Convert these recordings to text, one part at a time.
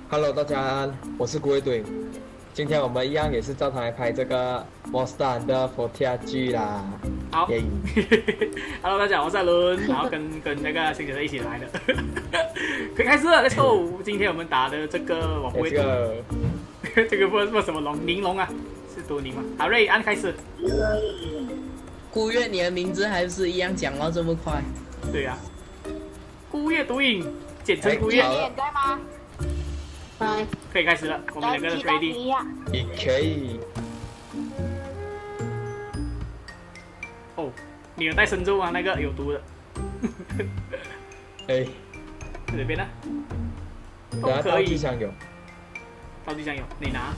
Hello，大家安，我是古卫队。今天我们一样也是照常来拍这个 Monster Hunter Frontier 啦。 好耶 ，Hello， 大家好，我是阿伦，然后跟那个星姐一起来的，可以开始了，Let's go。今天我们打的这个我不会读，这个不什么龙，玲珑啊，是读宁吗？好，瑞按开始。 孤月，你的名字还是一样讲到这么快？ 对呀、孤月独影，简称孤月。 你也在吗？ 可以开始了，我们两个的 ready。 也可以。 哦，你有带神咒吗？那个有毒的。 哎， 这边呢？ 等下道都可以。 具箱有。 道具箱有，你拿。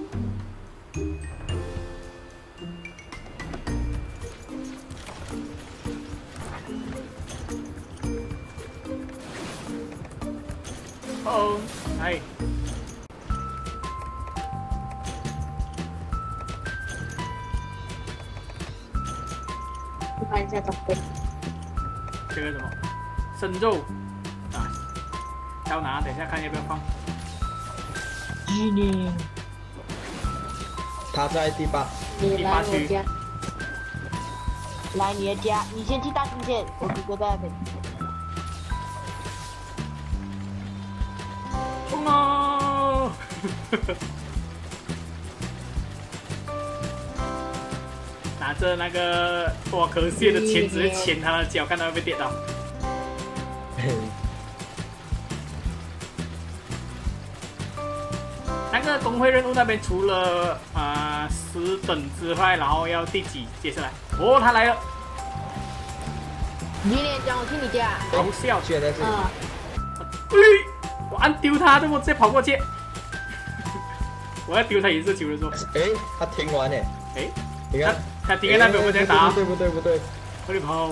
哦，哎。 看一下装备。 这个什么生肉啊，要拿，等一下看要不要放。 他在第8。 你来我家，来你的家，你先去大厅先，我哥哥在那边。 冲啊！拿着那个多壳蟹的钳直接钳他的脚，看他会不会跌倒。那个工会任务那边除了10等之外，然后要第几？接下来，哦，他来了， 你也讲我去你家。 好笑！ 居然在这里。 我按丢他，怎么直接跑过去？我要丢他颜色球的时候， 哎，他停完了。 哎， 你看， 他停在那边，我们在打。 不对。 快点跑！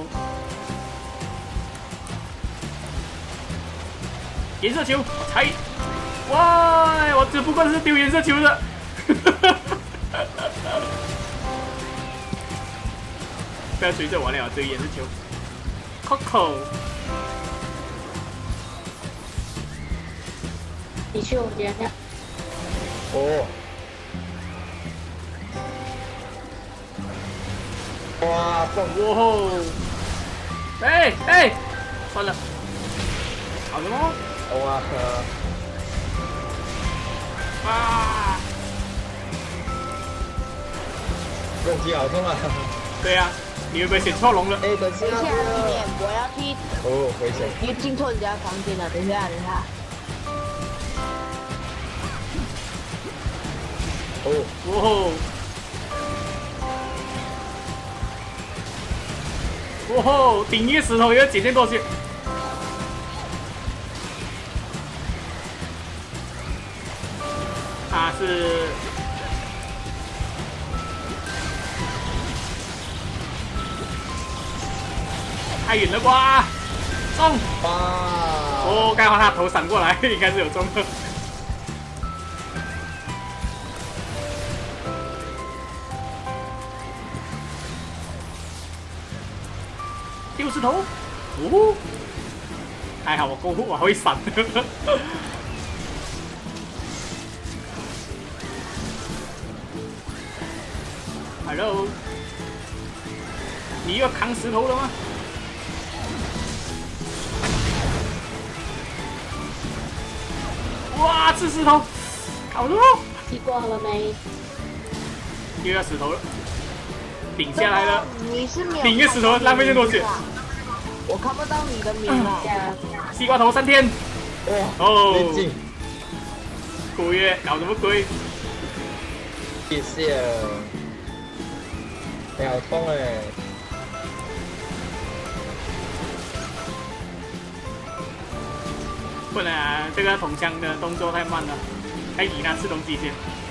颜色球，踩！哇，我只不过是丢颜色球的。不要随着我了，丢颜色球。Coco， 你去我家家。 哦。哇，蹦！ 哇吼！哎，算了，好的吗？ 哇啊！ 攻击好痛啊！ 对呀、你会不会选错龙了？ 哎，等下。 等一下，今天我要去， 哦，危险！ 你进错人家房间了。等一下。 哦， 哇吼！哇吼！顶一个石头也要捡件过去。他是太远了吧？中！ 哇！ 哦，刚好他头闪过来，应该是有中的。丢石头，哦，还好我会闪。Hello， 你要扛石头了吗？哇，吃石头，好多！ 吃过了没？ 又要石头了，顶下来了。 你是没有。 顶一个石头浪费这么多血。 我看不到你的名啊。 西瓜头3天。 哇！ 哦， 进。 古月搞什么鬼？ 谢谢。哎，好痛哎！ 不能啊，这个捅枪的动作太慢了，该以他吃东西先。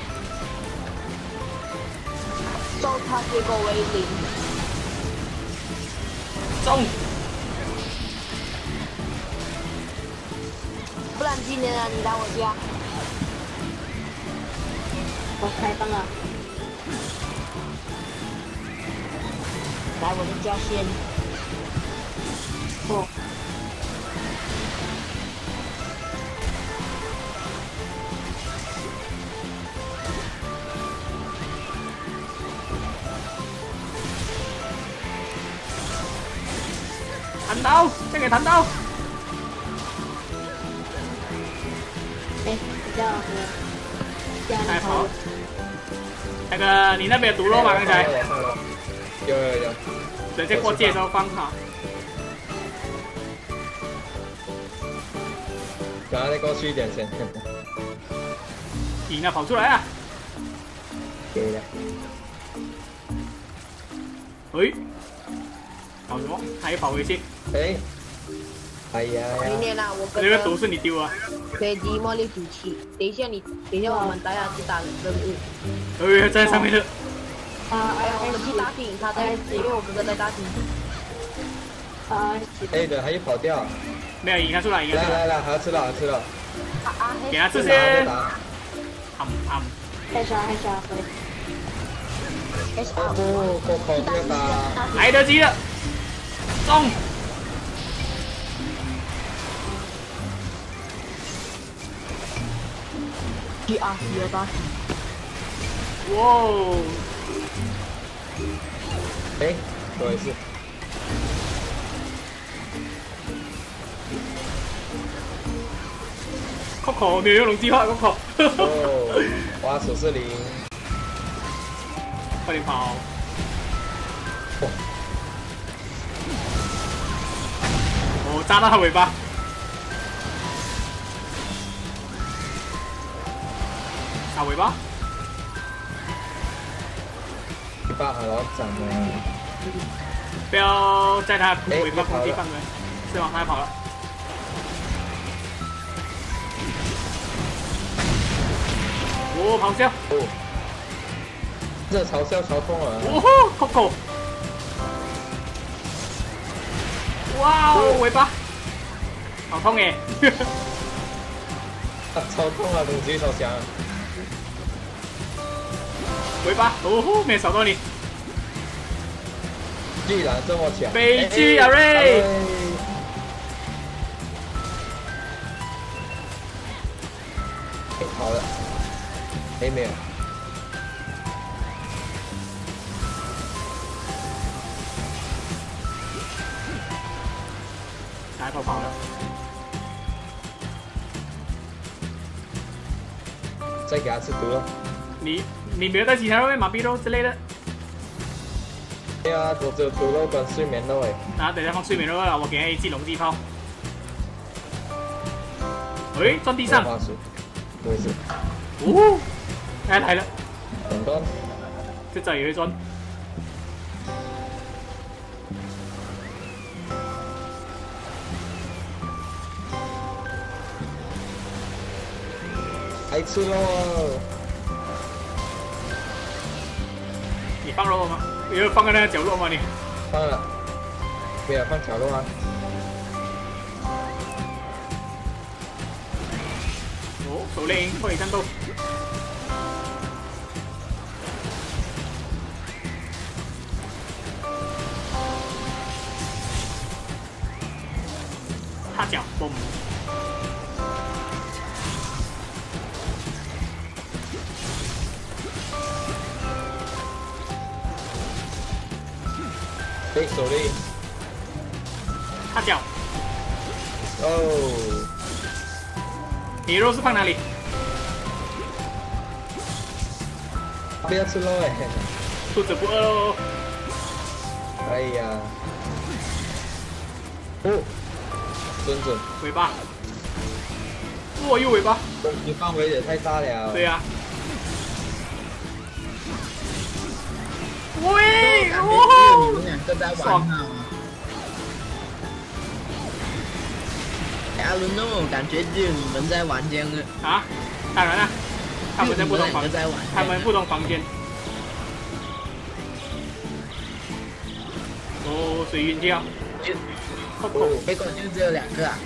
受他结果为0。 中！ 不然今年啊，你来我家。我开放了。来我的家先。哦。 弹刀，先给弹刀。 哎，比较太好。那个，你那边有毒肉吗？刚才？ 有。 等下过界的时候放好。 等下再过去一点先。 赢了，跑出来啊！ 给了。 哎，跑什么？还跑回去？ 哎呀！ 明年啊，我跟那个毒是你丢啊？ 飞机茉莉武器，等一下我们大家去打任务。 哎，在上面的。 我们去大厅，他在，因为我哥哥在大厅。 对，还有跑掉。 没有，赢他出来，赢他出来。 来，还要吃了。 给他吃先。 太傻， 不打。 来得及了，中。 GR 18。 哇哦！ 不好意思。 Coco 没有用龙计划 ，Coco。 哇，手是0。 快点跑！我扎到他尾巴。打尾巴。 尾巴好长啊！ 不要在他尾巴攻击范围，是吗？他跑了。哦，咆哮！ 这嘲笑超痛啊！ 哦吼 ，Coco！ 哇哦，尾巴，好痛耶！ 超痛啊，攻击超强。 尾巴，哦吼，没扫到你。 居然这么强！ 悲剧阿瑞！ 好了。没有。 来跑了。 再给他吃毒了。 你没有带其他肉吗？马臂肉之类的？ 没有啊，我只有毒肉跟睡眠肉然后等下放睡眠肉了，我给他一记龙击炮。喂，撞地上。 不会是。 哦，来了。 很多。 这早也会钻。 还吃肉。 你放肉吗？你有放在那个角落吗？你放了。没有放角落啊。 哦，手雷营，快点战斗。踏脚，嘣！ 手雷。 踏脚。 哦。 你肉是放哪里？ 不要吃肉肚子不饿喽。 哎呀。准。 尾巴。哇，又尾巴。 你范围也太大了。 对呀。喂， 哦！你们两个在玩啊！阿伦那种感觉只有你们在玩这样的。 啊？当然了，他们在不同房间， 他们不同房间。哦，水晕掉。 结果就只有2个啊！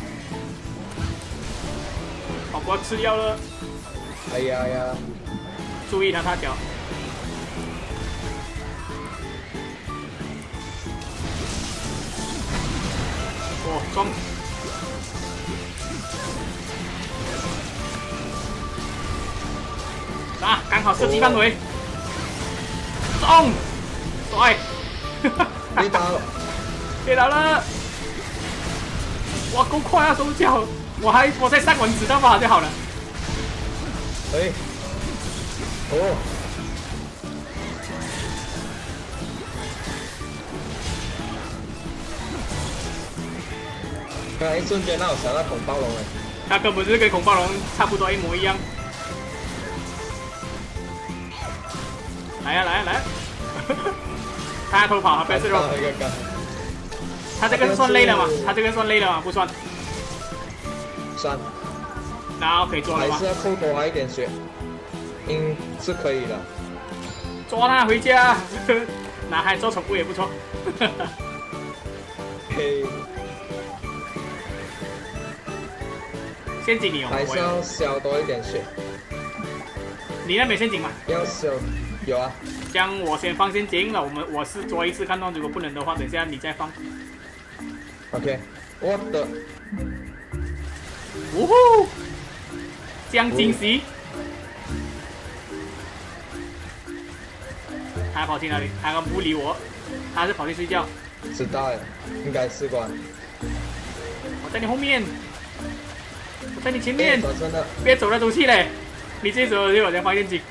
宝宝吃药了。 哎呀！ 注意他踏脚。哦，中！啊，刚好射击范围。中！帅！ 跌倒！ 跌倒了！ 哇，够快啊，手脚！我再上网知道吧就好了。 哎，哦，刚才一瞬间让我想到恐暴龙了。 它根本就是跟恐暴龙差不多一模一样。来呀、来呀、来呀、他偷跑，他不要吃肉。他这个算累了吗？他这个算累了吗？不算。 算。 然后可以抓了吗？ 还是要扣多花一点血，是可以的。 抓他回家，拿来做宠物也不错。 嘿， 陷阱你有吗？ 还是要消多一点血。 你那边陷阱吗？ 要消，有啊。 这样我先放陷阱了，我是捉一次看到，如果不能的话，等下你再放。 OK， 我的。 呜呼！将惊喜。他跑去哪里？他不理我，他是跑去睡觉。 知道了，应该是吧。 我在你后面，我在你前面， 真的， 别走来走去嘞！你这走就我先放陷阱。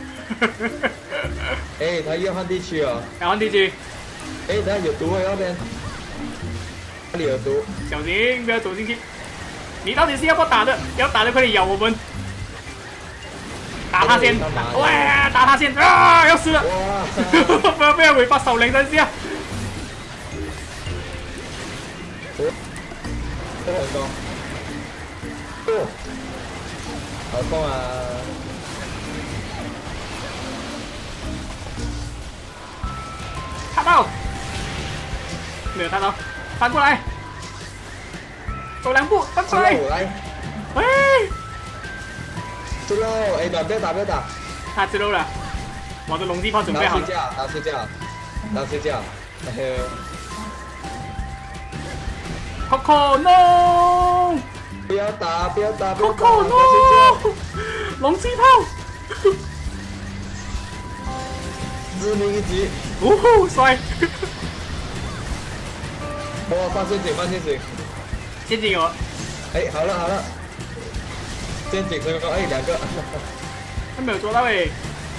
哎，他又换地区了。 要换地区。 哎，他有毒啊，那边。那里有毒。 小心，不要走进去。你到底是要不要打的？要打的快点咬我们。打他先，哇！打他先啊！要死了！不要尾巴少两三下。 很高。哦，好痛啊！ 踏到，没有踏到，翻过来，走两步，翻过来。喂， 知道，哎，不要打，不要打。 他知道了，我的龙气炮准备好了。 打睡觉。 Coco no！ 不要打 ！Coco no！ 龙气炮！ 致命一击！ 呜呼，帅！ 我放陷阱， 陷阱有。 哎，好了，陷阱成功，哎，2个。 他没有捉到哎。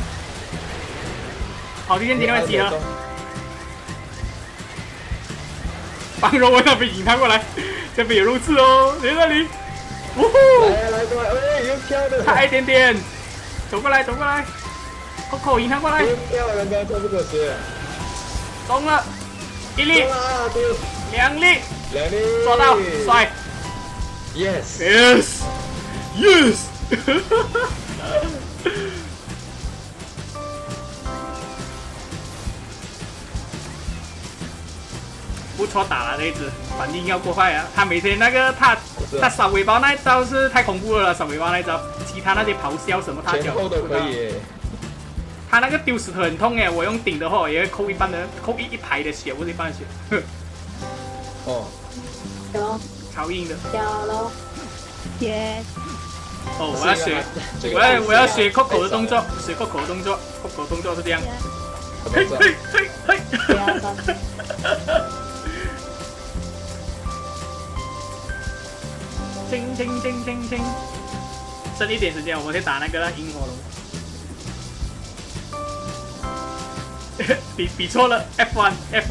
跑去陷阱那边集合。帮肉我那边引他过来，这边有肉刺哦，在那里。呜呼！ 来过来，哎，又跳的。 差一点点，走过来，Coco 引他过来。 又跳了，刚才不可惜。 中了，一粒，2粒，抓到，帅。 Yes。 不错打了这一只，反应要过快啊！他每天那个他扫尾巴那一招是太恐怖了，扫尾巴那一招，其他那些咆哮什么他前后都可以。 他那个丢石头很痛哎，我用顶的话也会扣一排的血，不是一半的血。 哦。 超硬的。 掉了。耶。 哦，我要学 Coco 的动作，学 Coco 的动作 ，Coco 动作是这样。嘿。清，剩一点时间，我们去打那个萤火龙。比错了 ，F1。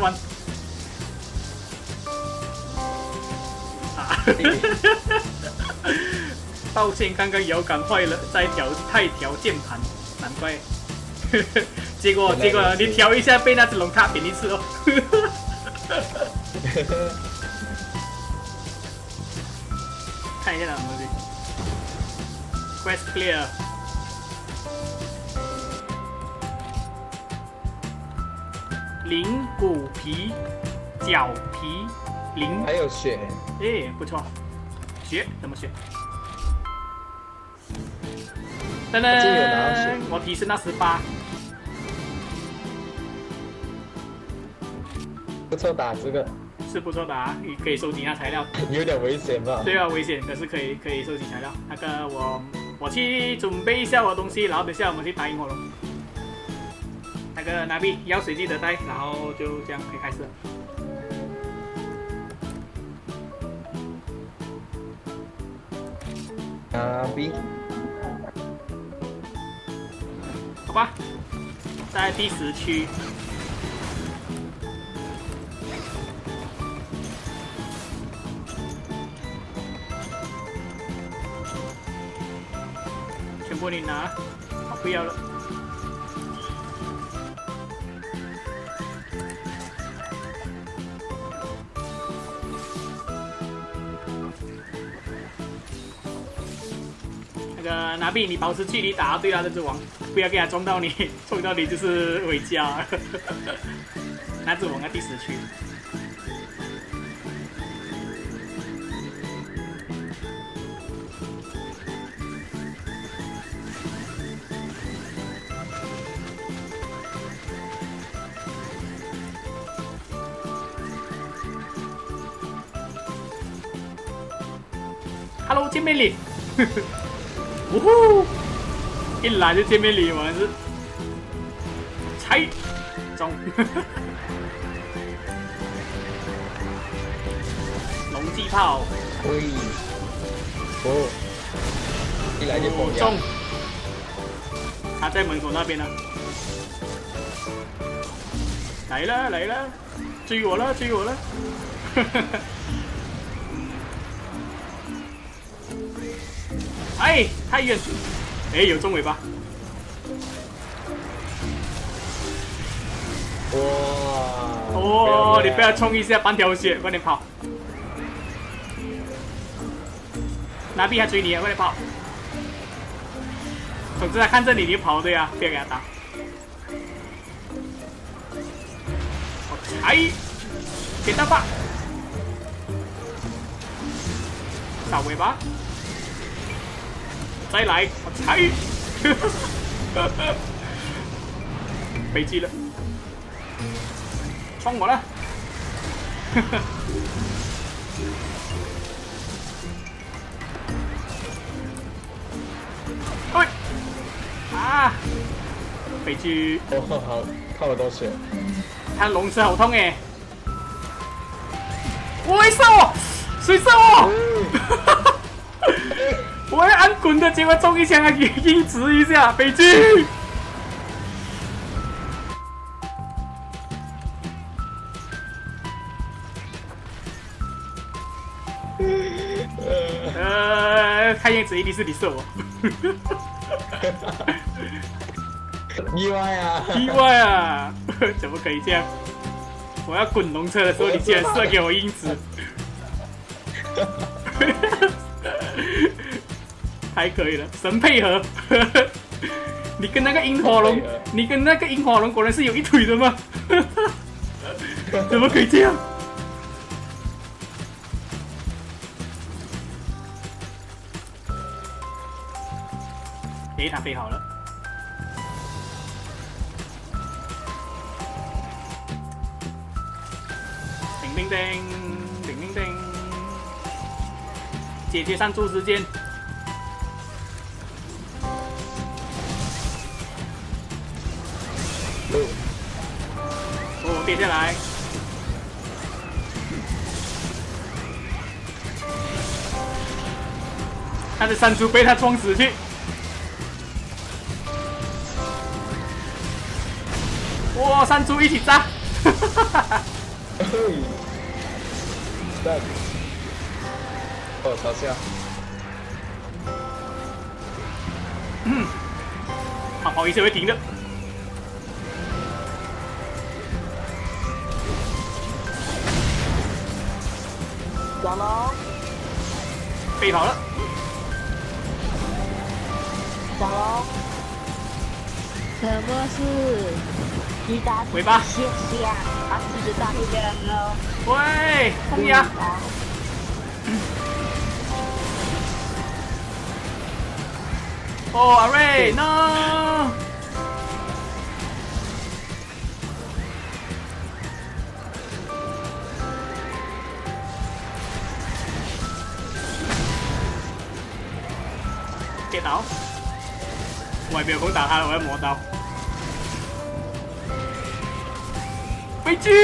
抱歉，刚刚摇杆坏了，太调键盘，难怪。结果你调一下被那只龙卡扁一次哦。看一下什么东西。Quest clear。灵骨皮、脚皮、灵。 还有血。 哎，不错。血怎么血？噔噔，我提升到18。 不错打这个。 是不错打，你可以收集那材料。 有点危险吧？ 对啊，危险，可是可以收集材料。那个我去准备一下我的东西，然后等下我们去打萤火龙。那个拿币药水记得带，然后就这样可以开始了。 啊 B， 好吧，在第10区。全部你拿，我不要了。那个拿币，你保持距离打对他的之王，不要给他撞到你，撞到你就是回家。那只王在第10区。Hello， 见面礼，呜呼，一来就见面礼，我是猜中，龙击炮， 喂，哦，一来就爆中，他在门口那边呢，来了来了，追我了追我了，哎，太远！哎，有中尾巴！ 哇！ 哦，你不要冲一下，半条血，快点跑！拿币还追你啊，快点跑！总之他看着你，你就跑对啊，不要给他打。我踩，给大吧！打尾巴。再来，我踩！飞机了，冲我了！喂！啊！飞机！ 哦，好，靠了多血。 他龙舌好痛哎！喂，杀我！谁杀我？我要按滚的，结果中一枪啊，硬直一下，飞机。看样子一定是你射我。 意外啊！ 意外啊！怎么可以这样？我要滚龙车的时候，你居然射给我英子。太可以了，神配合！你跟那个萤火龙，你跟那个萤火龙果然是有一腿的吗？怎么可以这样？诶，他飞好了。叮叮叮，叮叮叮，姐姐上注时间。哦，跌下来。他的山猪被他撞死去。哇，山猪一起炸！ 哦，朝下。 他跑一下会停的。 小龙， 飞跑了。 小龙，什么事？你打尾巴谢谢啊，他自己打一个人了。 喂，风压。哦，阿瑞 ，no！ get 到，我也没有空打他了，我要磨刀。飞机，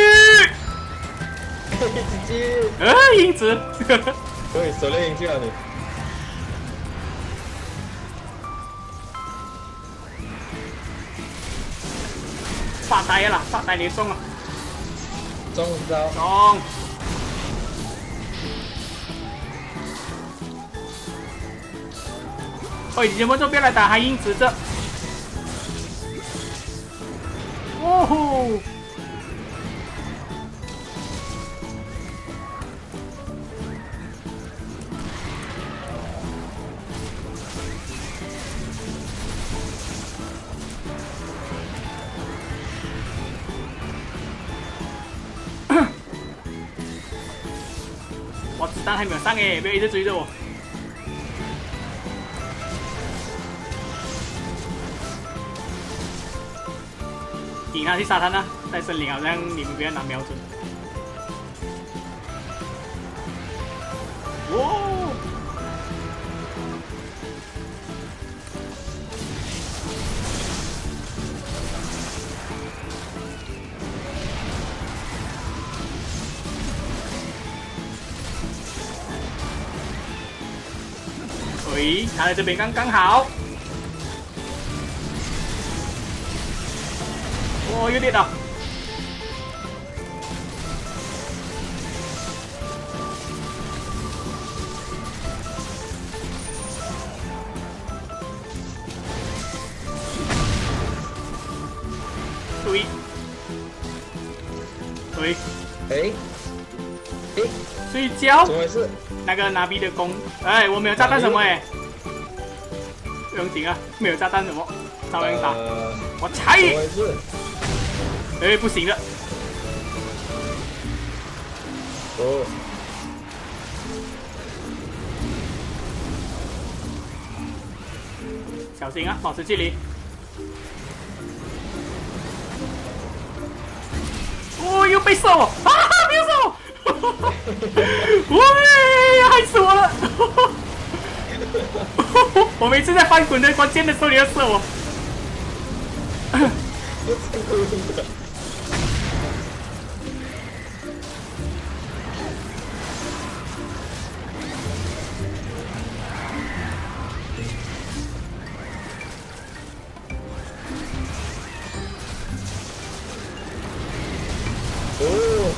直接， 英子， 对，手链赢去了你。 发呆啦，发呆你中了， 中招。 中。哦，你们这边来打韩英子这。哦吼！我子弹还没有上哎，不要一直追着我。引他去沙滩啊，在森林好像你们比较难瞄准。哇！喂，他在这边刚刚好。哦，有点到。注意，对， 哎， 睡觉。 怎么回事？ 那个拿 B 的弓，哎，我没有炸弹什么哎，不用紧啊，没有炸弹什么，照样打。我踩。 怎么回事？ 哎，不行了。 哦。 小心啊，保持距离。哦，又被射我！啊，不要射我！喂，害死我了！我每次在翻滚的关键的时候，你要射我。 哦。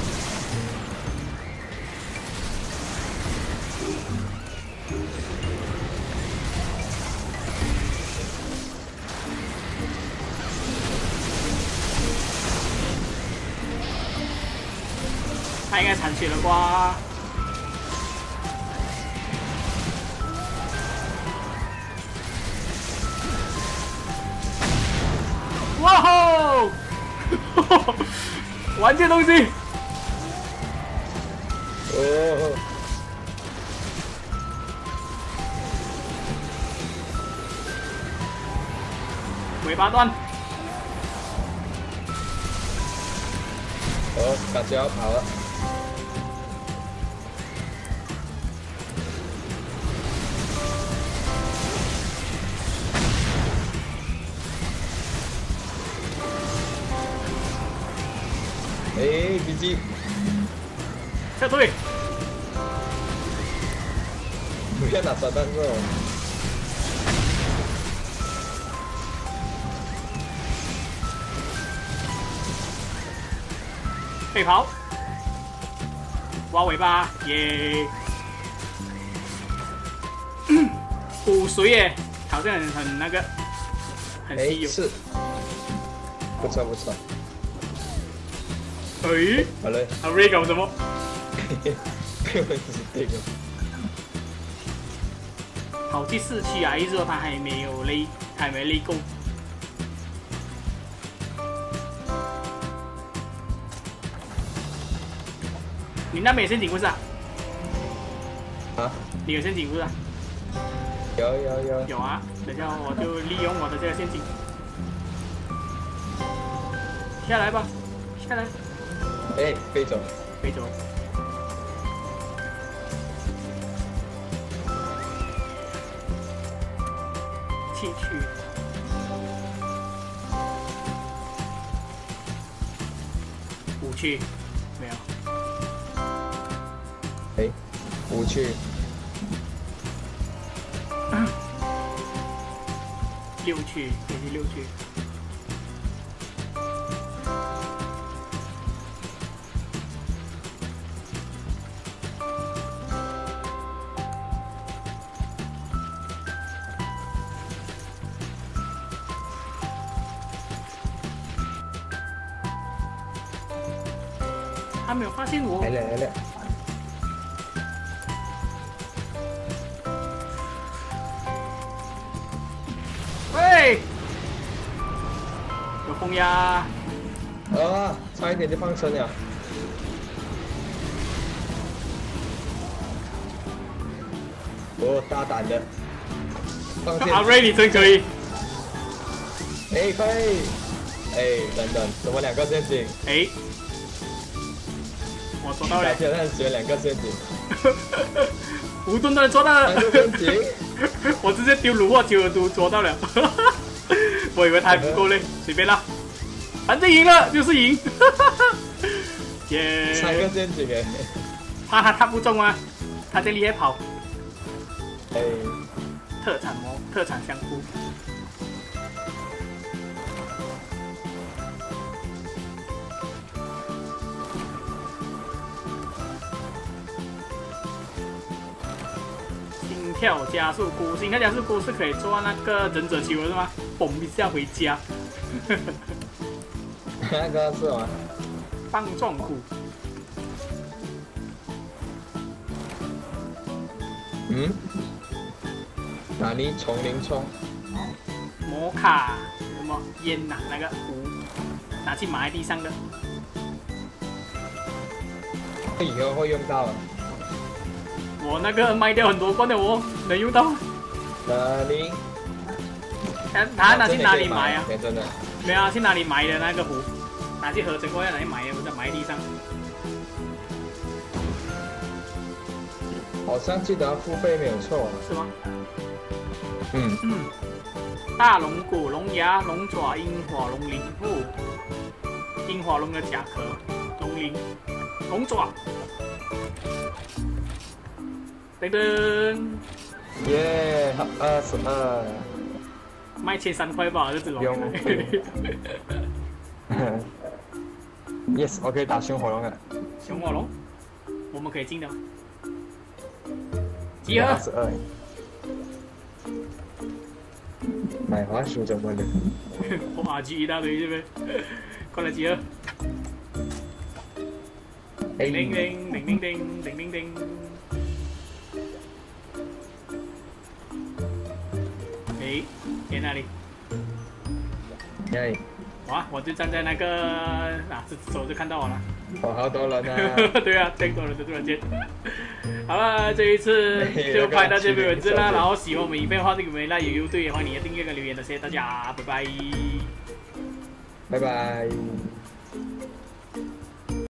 他应该残血了啩？哇吼！玩这东西。 哦。 尾巴断。 哦，感觉要跑了。哎，GG。 撤退。 不要拿炸弹哦。 背跑，挖尾巴，耶！骨髓耶，好像很那个，很稀有。 是，不错不错。 哎， 好嘞。 他瑞搞什么？ 根本就是这个。 跑去市区啊，意思说他还没有累，还没累够。你那边有陷阱不是啊？ 啊？ 你有陷阱不是啊？ 有。 有啊，等下我就利用我的这个陷阱。下来吧，下来。 哎，飞走。 飞走。弃去。五去，没有。 哎，无趣。 六去，也是六去。 他没有发现我。 来了， 喂，有风呀！ 啊，差一点就放生了。哦，大胆的，放线。 阿瑞，你真可以。 哎，可以。哎，等，怎么2个陷阱？ 哎，我抓到了。 感觉他选2个陷阱。 无端端抓到了。 3个陷阱。 我直接丢虏获9都抓到了。我以为他还不够累，随便啦。反正赢了就是赢。耶 3个陷阱哎。 怕他不中啊，他在厉害跑。 哎， 特产香菇。心跳加速菇，心跳加速菇是可以做那个忍者球的是吗？嘣一下回家。 那个是吗？ 棒状菇。 嗯？哪里丛林葱？ 摩卡什么烟呐、那个壶，拿去埋在地上的。 以后会用到的。 我那个卖掉很多罐的哦，能用到。 哪里？ 他拿去哪里埋啊？ 真的。 没有啊，去哪里埋的那个壶？拿去合成过要哪里埋的？我在埋地上。 好像记得要付费没有错。 是吗？ 嗯。 大龙骨、龙牙、龙爪、樱火龙鳞樱火龙的甲壳、龙鳞、龙爪。噔噔。 耶，22。 卖1300块吧，这只龙。 Yes， 我可以打熊火龙了。 熊火龙，我们可以进的。集合。 22。买花束怎么了？ 哇，G 一大堆是不是？快来集合！叮叮叮叮叮叮叮叮叮。哎，在哪里？ 哎， 哇，我就站在那个这手就看到我了。 哦，好多人啊！ 对啊，太多人了，突然间。好了，这一次就拍到这边为止啦。然后喜欢我们影片的话，这个没那有对，欢迎你的订阅跟留言的，谢谢大家，拜拜。 拜拜。